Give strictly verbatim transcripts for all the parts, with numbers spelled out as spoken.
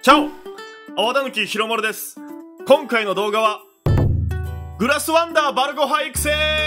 チャオ、泡田貫ひろまるです。今回の動画はグラスワンダーバルゴハ育成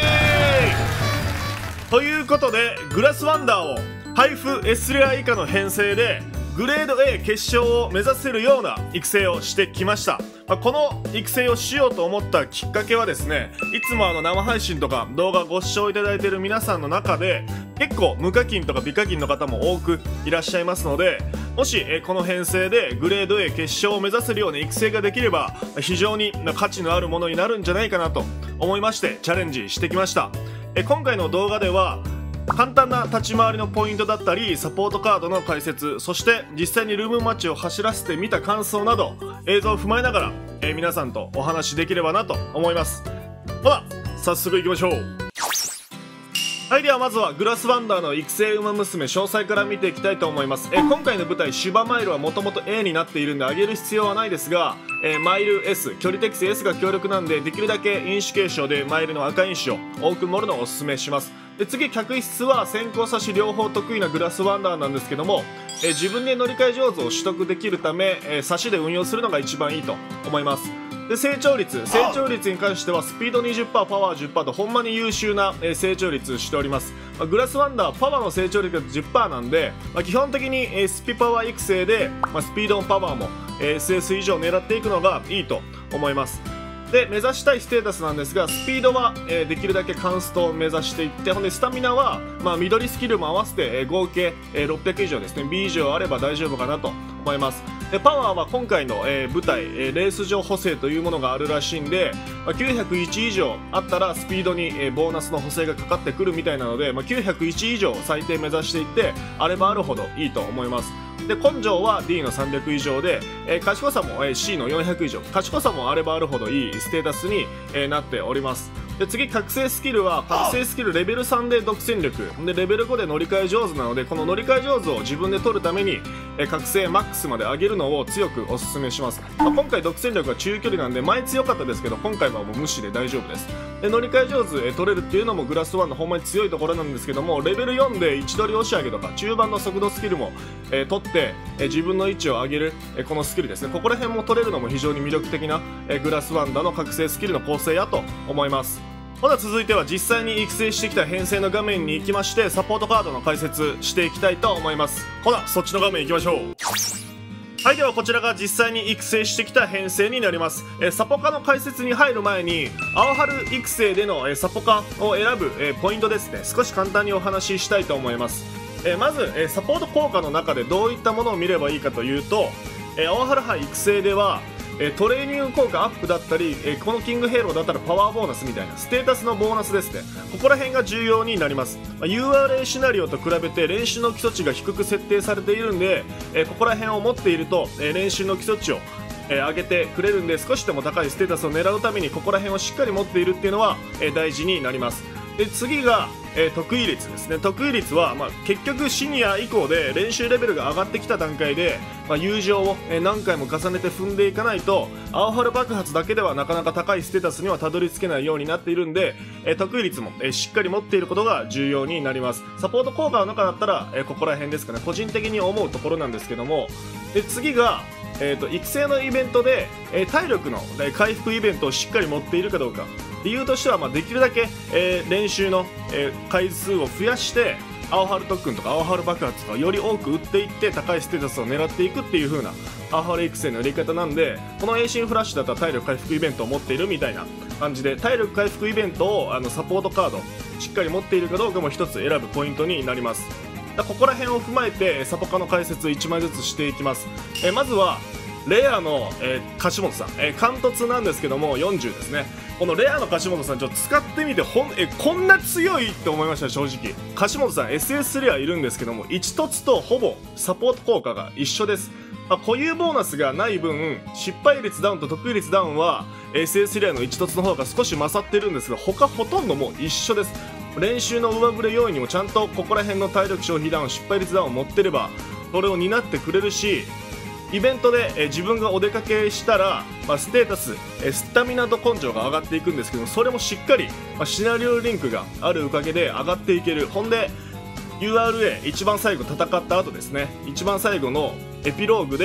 ということで、グラスワンダーを配布 S レア以下の編成でグレード A 決勝を目指せるような育成をしてきました。まあ、この育成をしようと思ったきっかけはですね、いつもあの生配信とか動画ご視聴いただいている皆さんの中で結構無課金とか美課金の方も多くいらっしゃいますので、もしえこの編成でグレード A 決勝を目指せるような育成ができれば非常に価値のあるものになるんじゃないかなと思いましてチャレンジしてきました。え今回の動画では簡単な立ち回りのポイントだったりサポートカードの解説、そして実際にルームマッチを走らせてみた感想など映像を踏まえながら、えー、皆さんとお話しできればなと思います。ほら早速いきましょう。はい、ではまずはグラスワンダーの育成ウマ娘詳細から見ていきたいと思います。えー、今回の舞台シュバマイルはもともと A になっているんで上げる必要はないですが、えー、マイル S 距離適正 S が強力なんで、できるだけ飲酒継承でマイルの赤飲酒を多く盛るのをおすすめします。で次、客室は先行差し両方得意なグラスワンダーなんですけども、えー、自分で乗り換え上手を取得できるため、えー、差しで運用するのが一番いいと思います。で成長率成長率に関してはスピード にじゅっパーセント パワー じゅっパーセント とほんまに優秀な、えー、成長率しております。まあ、グラスワンダーパワーの成長率が じゅっパーセント なんで、まあ、基本的に、えー、スピパワー育成で、まあ、スピードもパワーも、えー、エスエス 以上狙っていくのがいいと思います。で目指したいステータスなんですが、スピードは、えー、できるだけカンストを目指していって、ほんでスタミナは、まあ、緑スキルも合わせて、えー、合計、えー、ろっぴゃく以上ですね、 B 以上あれば大丈夫かなと思います。でパワーは今回の、えー、舞台、えー、レース上補正というものがあるらしいんで、まあ、きゅうひゃくいち以上あったらスピードに、えー、ボーナスの補正がかかってくるみたいなので、まあ、きゅうひゃくいち以上最低目指していってあればあるほどいいと思います。で根性は ディー のさんびゃく以上で、えー、賢さも、えー、シー のよんひゃく以上、賢さもあればあるほどいいステータスに、えー、なっております。で次、覚醒スキルは覚醒スキルレベルさんで独占力でレベルごで乗り換え上手なので、この乗り換え上手を自分で取るために、えー、覚醒マックスまで上げるのを強くおすすめします。まあ、今回独占力は中距離なんで前強かったですけど、今回はもう無視で大丈夫です。で乗り換え上手、えー、取れるっていうのもグラスワンのほんまに強いところなんですけども、レベルよんで位置取り押し上げとか中盤の速度スキルも、えー、取って、えー、自分の位置を上げる、えー、このスキルですね、ここら辺も取れるのも非常に魅力的な、えー、グラスワンダの覚醒スキルの構成やと思います。ほな続いては実際に育成してきた編成の画面に行きまして、サポートカードの解説していきたいと思います。ほなそっちの画面行きましょう。はい、ではこちらが実際に育成してきた編成になります。えー、サポカの解説に入る前に青春育成での、えー、サポカを選ぶ、えー、ポイントですね、少し簡単にお話ししたいと思います。えー、まず、えー、サポート効果の中でどういったものを見ればいいかというと、えー、青春杯育成ではえトレーニング効果アップだったり、えこのキングヘイローだったらパワーボーナスみたいなステータスのボーナスですね、ここら辺が重要になります。まあ、ユーアールエー シナリオと比べて練習の基礎値が低く設定されているんで、えここら辺を持っていると、え練習の基礎値をえー、上げてくれるんで、少しでも高いステータスを狙うためにここら辺をしっかり持っているっていうのは、えー、大事になります。で次が、えー、得意率ですね。得意率は、まあ、結局シニア以降で練習レベルが上がってきた段階で、まあ、友情を、えー、何回も重ねて踏んでいかないと青春爆発だけではなかなか高いステータスにはたどり着けないようになっているんで、えー、得意率も、えー、しっかり持っていることが重要になります。サポート効果の中だったら、えー、ここら辺ですかね、個人的に思うところなんですけども。で次がえー、と育成のイベントで、えー、体力の、えー、回復イベントをしっかり持っているかどうか、理由としては、まあ、できるだけ、えー、練習の、えー、回数を増やして青春特訓とか青春爆発とかより多く打っていって高いステータスを狙っていくっていう風な青春育成のやり方なんで、この栄心フラッシュだったら体力回復イベントを持っているみたいな感じで、体力回復イベントをあのサポートカードしっかり持っているかどうかも一つ選ぶポイントになります。ここら辺を踏まえてサポカの解説いちまいずつしていきます。えまずはレアの、えー、樫本さん、えー、貫突なんですけどもよんじゅうですね。このレアの樫本さんちょっと使ってみてほん、えこんな強いって思いました。正直樫本さん エスエス レアいるんですけどもいち凸とほぼサポート効果が一緒です。まあ、固有ボーナスがない分失敗率ダウンと得意率ダウンは エスエス レアのいち凸の方が少し勝ってるんですが、他ほとんどもう一緒です。練習の上振れ要因にもちゃんとここら辺の体力消費ダウン失敗率ダウンを持ってればそれを担ってくれるし、イベントで、え自分がお出かけしたら、まあ、ステータス、えスタミナと根性が上がっていくんですけど、それもしっかり、まあ、シナリオリンクがあるおかげで上がっていける。ほんで ユーアールエー 一番最後戦った後ですね、一番最後のエピローグで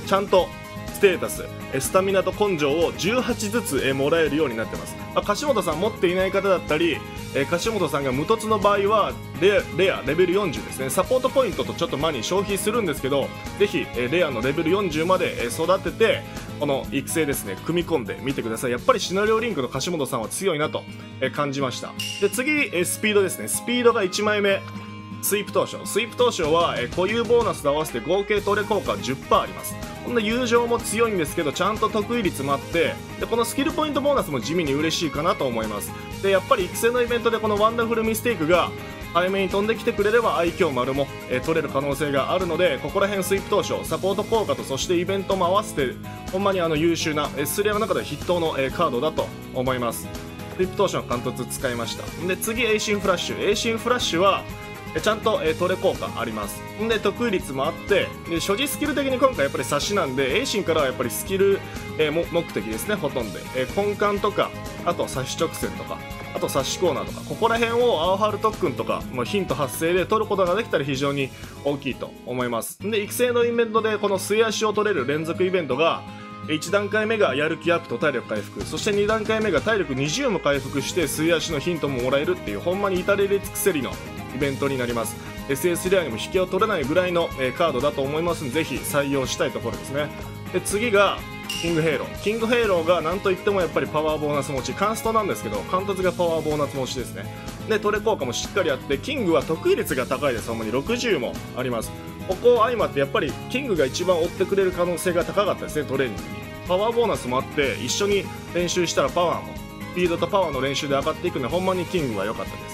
ちゃんとステータス、スタミナと根性をじゅうはちずつもらえるようになってます。まあ、樫本さん持っていない方だったり、樫本さんが無凸の場合はレア、レアレベルよんじゅうですね。サポートポイントとちょっとマニー消費するんですけど、ぜひレアのレベルよんじゅうまで育ててこの育成ですね組み込んでみてください。やっぱりシナリオリンクの樫本さんは強いなと感じました。で次スピードですね。スピードがいちまいめスイープ当初。スイープ当初は固有ボーナスと合わせて合計トレ効果 じゅっパーセント あります。こんな友情も強いんですけど、ちゃんと得意率もあって、でこのスキルポイントボーナスも地味に嬉しいかなと思います。でやっぱり育成のイベントでこのワンダフルミステイクが早めに飛んできてくれれば愛嬌丸も、えー、取れる可能性があるので、ここら辺スイープ当初サポート効果とそしてイベントも合わせてほんまにあの優秀な エスレアの中で筆頭の、えー、カードだと思います。スイープ当初の貫突使いました。で次エイシンフラッシュ。エイシンフラッシュはちゃんと、えー、トレ効果あります。で得意率もあって、で所持スキル的に今回やっぱり差しなんで、エイシンからはやっぱりスキル、えー、目的ですね。ほとんど、えー、根幹とか、あと差し直線とか、あと差しコーナーとか、ここら辺を青春特訓とか、まあ、ヒント発生で取ることができたら非常に大きいと思います。で育成のイベントでこの末足を取れる連続イベントがいち段階目がやる気アップと体力回復、そしてに段階目が体力にじゅうも回復して末足のヒントももらえるっていう、ほんまに至れり尽くせりのイベントになります。 エスエス レアにも引けを取れないぐらいの、えー、カードだと思いますので、ぜひ採用したいところですね。で次がキングヘイロー。キングヘイローがなんといってもやっぱりパワーボーナス持ち、カンストなんですけど貫突がパワーボーナス持ちですね。でトレ効果もしっかりあって、キングは得意率が高いです。主にろくじゅうもあります。ここ相まってやっぱりキングが一番追ってくれる可能性が高かったですね。トレーニングにパワーボーナスもあって、一緒に練習したらパワーもスピードとパワーの練習で上がっていくので、ほんまにキングは良かったです。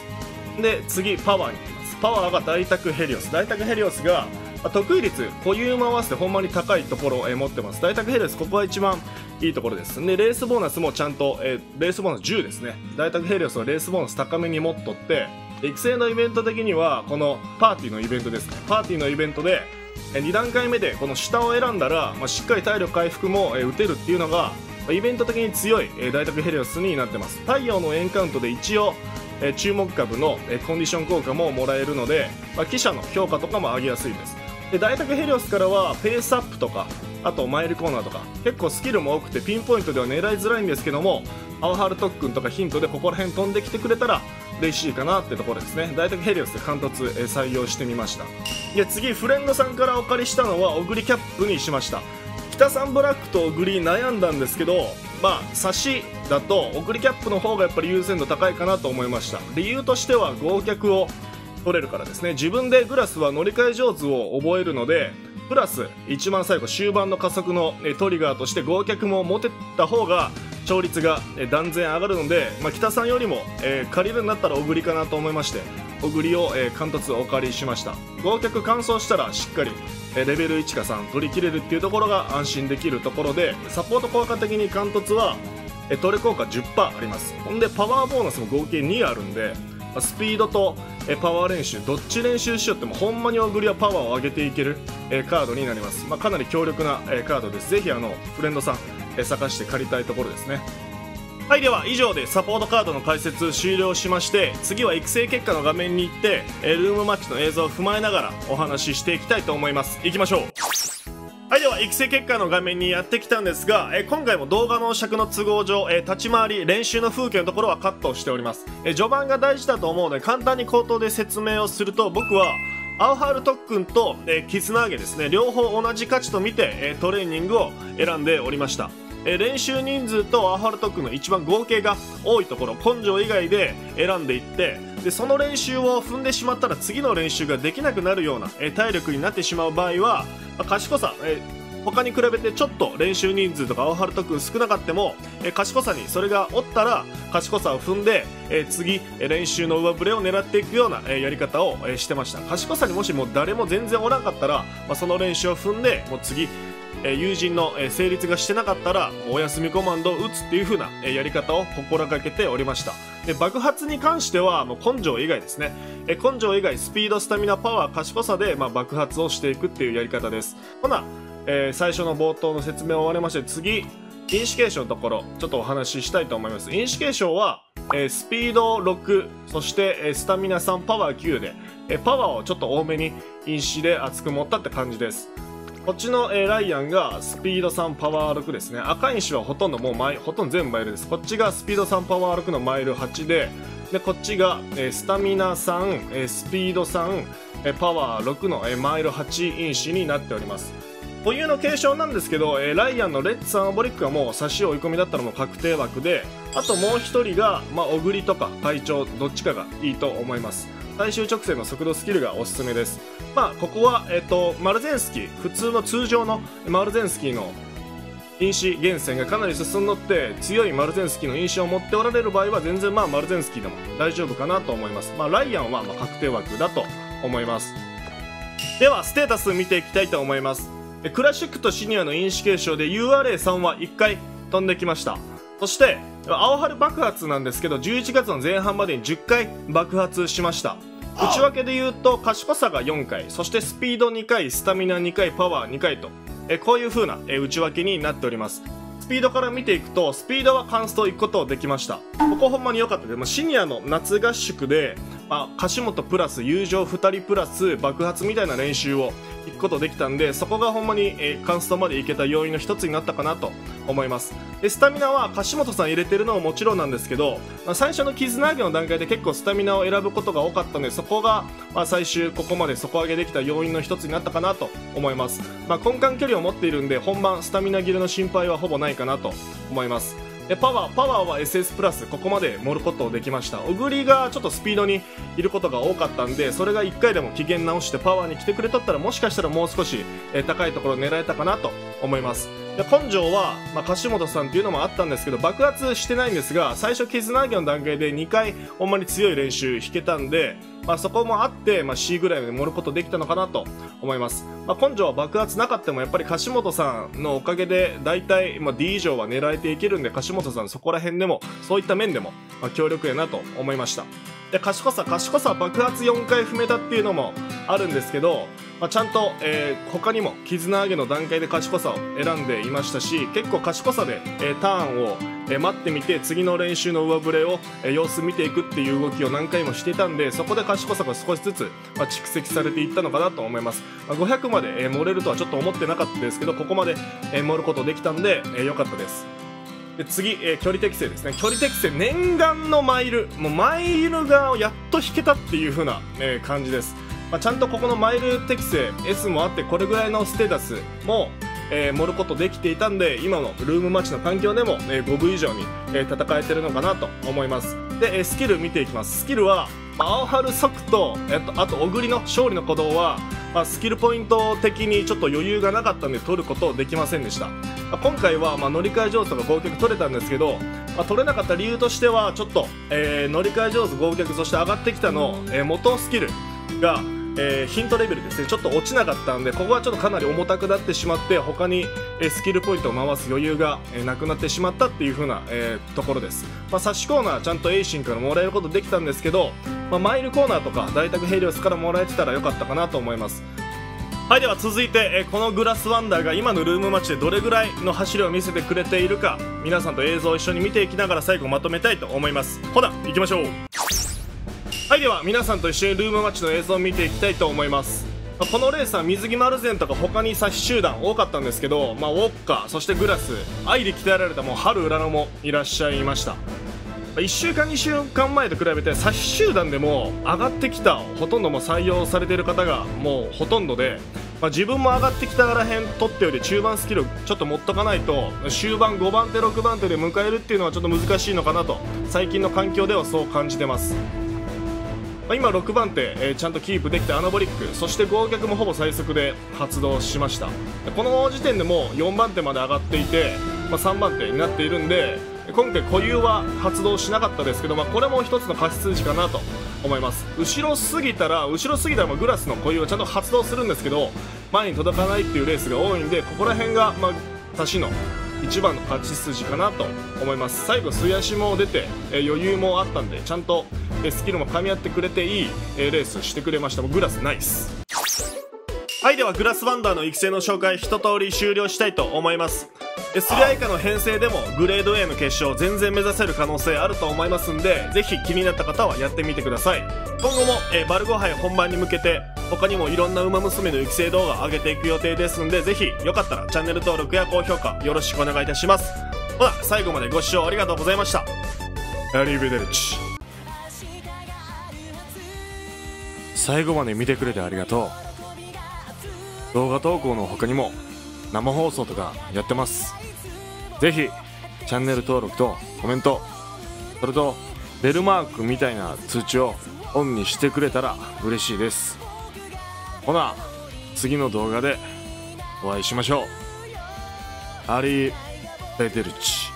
で次パワーに行きます。パワーが大宅ヘリオス。大宅ヘリオスが得意率固有も合わせてほんまに高いところを持ってます。大宅ヘリオスここが一番いいところです。でレースボーナスもちゃんと、えー、レースボーナスじゅうですね。大宅ヘリオスはレースボーナス高めに持っとって、育成のイベント的にはこのパーティーのイベントですね。パーティーのイベントでに段階目でこの下を選んだら、まあ、しっかり体力回復も、えー、打てるっていうのがイベント的に強い、えー、大宅ヘリオスになってます。太陽のエンカウントで一応えー、注目株の、えー、コンディション効果ももらえるので、まあ、記者の評価とかも上げやすいです。で大宅ヘリオスからはペースアップとか、あとマイルコーナーとか結構スキルも多くてピンポイントでは狙いづらいんですけども、青春特訓とかヒントでここら辺飛んできてくれたら嬉しいかなってところですね。大宅ヘリオスで貫突、えー、採用してみました。で次フレンドさんからお借りしたのはオグリキャップにしました。北さんブラックとオグリ悩んだんですけど、まあ差しだとオグリキャップの方がやっぱり優先度高いかなと思いました。理由としては豪脚を取れるからですね。自分でグラスは乗り換え上手を覚えるので、プラス一番最後終盤の加速のトリガーとして豪脚も持てた方が勝率が断然上がるので、まあ、北さんよりも、えー、借りるんだったらオグリかなと思いまして、オグリを、えー、貫突お借りしました。豪脚完走したらしっかりレベルいちかさん取り切れるっていうところが安心できるところで、サポート効果的に貫突はトレ効果 じゅっパーセント あります。ほんでパワーボーナスも合計にあるんで、スピードとパワー練習どっち練習しよってもほんまにオグリはパワーを上げていけるカードになります。まあ、かなり強力なカードです。ぜひあのフレンドさん探して借りたいところですね。はい、では以上でサポートカードの解説終了しまして、次は育成結果の画面に行ってルームマッチの映像を踏まえながらお話ししていきたいと思います。いきましょう。はい、では育成結果の画面にやってきたんですが、え今回も動画の尺の都合上、え立ち回り練習の風景のところはカットしております。え序盤が大事だと思うので簡単に口頭で説明をすると、僕は青春特訓と、え絆上げですね、両方同じ価値と見て、えトレーニングを選んでおりました。え練習人数と青春特訓の一番合計が多いところ、根性以外で選んでいって、でその練習を踏んでしまったら次の練習ができなくなるような、え体力になってしまう場合は、まあ、賢さ、え他に比べてちょっと練習人数とか青春特訓少なかっても、え賢さにそれがおったら賢さを踏んで、え次練習の上振れを狙っていくような、えやり方を、えしてました。賢さにもしもう誰も全然おらんかったら、まあ、その練習を踏んでもう次え友人のえ成立がしてなかったらお休みコマンドを打つっていう風なえやり方を心がけておりました。で爆発に関してはもう根性以外ですね。え根性以外スピード、スタミナ、パワー、賢さで、まあ、爆発をしていくっていうやり方です。ほな、えー、最初の冒頭の説明を終わりまして、次インシケーションのところちょっとお話ししたいと思います。インシケーションは、えー、スピードろく、そして、えー、スタミナさん、パワーきゅうで、えー、パワーをちょっと多めにインシで厚く持ったって感じです。 こっちの、えー、ライアンがスピードさんパワーろくですね。赤石はほとんどもうマイほとんど全部マイルです。こっちがスピードさんパワーろくのマイルはちで、でこっちが、えー、スタミナさん、えー、スピードさん、えー、パワーろくの、えー、マイルはち因子になっております。固有の継承なんですけど、えー、ライアンのレッツアナボリックはもう差し追い込みだったらもう確定枠で、あともう一人が、まあ、小栗とか隊長どっちかがいいと思います。最終直線の速度スキルがおすすめです。まあここは、えー、とマルゼンスキー、普通の通常のマルゼンスキーの因子厳選がかなり進んどって、強いマルゼンスキーの印象を持っておられる場合は全然まあマルゼンスキーでも大丈夫かなと思います。まあライアンはまあ確定枠だと思います。ではステータス見ていきたいと思います。クラシックとシニアの因子継承で ユーアールエーさん はいっかい飛んできました。そして青春爆発なんですけど、じゅういちがつの前半までにじゅっかい爆発しました。内訳で言うと賢さがよんかい、そしてスピードにかい、スタミナにかい、パワーにかいと、えこういう風なえ内訳になっております。スピードから見ていくと、スピードはカンスト行くことできました。ここほんまに良かったです。まあ、シニアの夏合宿で、まあ、樫本プラス友情ふたりプラス爆発みたいな練習を行くことできたんで、そこがほんまに、えー、カンストまで行けた要因の一つになったかなと思います。でスタミナは樫本さん入れてるのももちろんなんですけど、まあ、最初の絆上げの段階で結構スタミナを選ぶことが多かったので、そこが、まあ、最終ここまで底上げできた要因の一つになったかなと思います。まあ、根幹距離を持っているんで、本番スタミナ切れの心配はほぼないかなと思います。でパワーパワーは エスエス プラスここまで盛ることできました。小栗がちょっとスピードにいることが多かったんで、それがいっかいでも機嫌直してパワーに来てくれとったら、もしかしたらもう少し、えー、高いところを狙えたかなと思います。で根性は、まあ、樫本さんっていうのもあったんですけど、爆発してないんですが、最初絆上げの段階でにかいほんまに強い練習引けたんで、まあ、そこもあって、まあ、C ぐらいまで盛ることできたのかなと思います。まあ、根性は爆発なかったもやっぱり樫本さんのおかげで大体、まあ、D 以上は狙えていけるんで、樫本さんそこら辺でもそういった面でも、まあ、強力やなと思いました。で賢さ賢さ爆発よんかい踏めたっていうのもあるんですけど、まあ、ちゃんと、えー、他にも絆上げの段階で賢さを選んでいましたし、結構賢さで、えー、ターンを、えー、待ってみて次の練習の上振れを、えー、様子見ていくっていう動きを何回もしていたんで、そこで賢さが少しずつ、まあ、蓄積されていったのかなと思います。まあ、ごひゃくまで、えー、盛れるとはちょっと思ってなかったですけど、ここまで、えー、盛ることできたんで、えー、よかったです。で次、えー、距離適正ですね。距離適正念願のマイル、もうマイルがやっと引けたっていう風な、えー、感じです。まあ、ちゃんとここのマイル適正 S もあって、これぐらいのステータスも、えー、盛ることできていたんで、今のルームマッチの環境でも、えー、ごぶ以上に、えー、戦えてるのかなと思います。で、えー、スキル見ていきます。スキルは青春即と、えっと、あと小栗の勝利の鼓動は、まあ、スキルポイント的にちょっと余裕がなかったんで取ることできませんでした。まあ、今回は、まあ、乗り換え上手が合計取れたんですけど、まあ、取れなかった理由としてはちょっと、えー、乗り換え上手合計そして上がってきたの、えー、元スキルが、えー、ヒントレベルですね、ちょっと落ちなかったんで、ここはちょっとかなり重たくなってしまって、他に、えー、スキルポイントを回す余裕が、えー、なくなってしまったっていう風な、えー、ところです。まあ、差しコーナーちゃんとエイシンからもらえることできたんですけど、まあ、マイルコーナーとか大宅ヘリオスからもらえてたらよかったかなと思います。はい、では続いて、えー、このグラスワンダーが今のルームマッチでどれぐらいの走りを見せてくれているか、皆さんと映像を一緒に見ていきながら最後まとめたいと思います。ほな行きましょう。はい、では皆さんと一緒にルームマッチの映像を見ていきたいと思います。このレースは水着マルゼンとか他に差し集団多かったんですけど、まあ、ウォッカ、そしてグラス、愛で鍛えられたもう春浦野もいらっしゃいました。いっしゅうかんにしゅうかんまえと比べて差し集団でも上がってきた、ほとんども採用されている方がもうほとんどで、まあ、自分も上がってきたらへん取ってより中盤スキルちょっと持っとかないと終盤ごばん手ろくばん手で迎えるっていうのはちょっと難しいのかなと最近の環境ではそう感じてます。まあ、今ろくばん手、えー、ちゃんとキープできてアナボリック、そして豪脚もほぼ最速で発動しました。この時点でもうよんばん手まで上がっていて、まあ、さんばん手になっているんで、今回固有は発動しなかったですけど、まあ、これも一つの勝ち筋かなと思います。後ろ過ぎたら後ろ過ぎたらまあグラスの固有はちゃんと発動するんですけど、前に届かないっていうレースが多いんで、ここら辺がまあ差しの一番の勝ち筋かなと思います。最後素足も出て、えー、余裕もあったんで、ちゃんと、えー、スキルも噛み合ってくれていい、えー、レースしてくれました。もうグラスナイス。 はい、ではグラスワンダーの育成の紹介一通り終了したいと思います。 エスリーアイ 以下の編成でもグレード A の決勝全然目指せる可能性あると思いますんで、ぜひ気になった方はやってみてください。今後も、えー、バルゴ杯本番に向けて他にもいろんなウマ娘の育成動画を上げていく予定ですんで、ぜひよかったらチャンネル登録や高評価よろしくお願いいたします。ほな、最後までご視聴ありがとうございました。アリーベデルチ。 最後まで見てくれてありがとう。動画投稿の他にも生放送とかやってます。ぜひチャンネル登録とコメント、それとベルマークみたいな通知をオンにしてくれたら嬉しいです。ほな、次の動画でお会いしましょう。アリーベデルチ。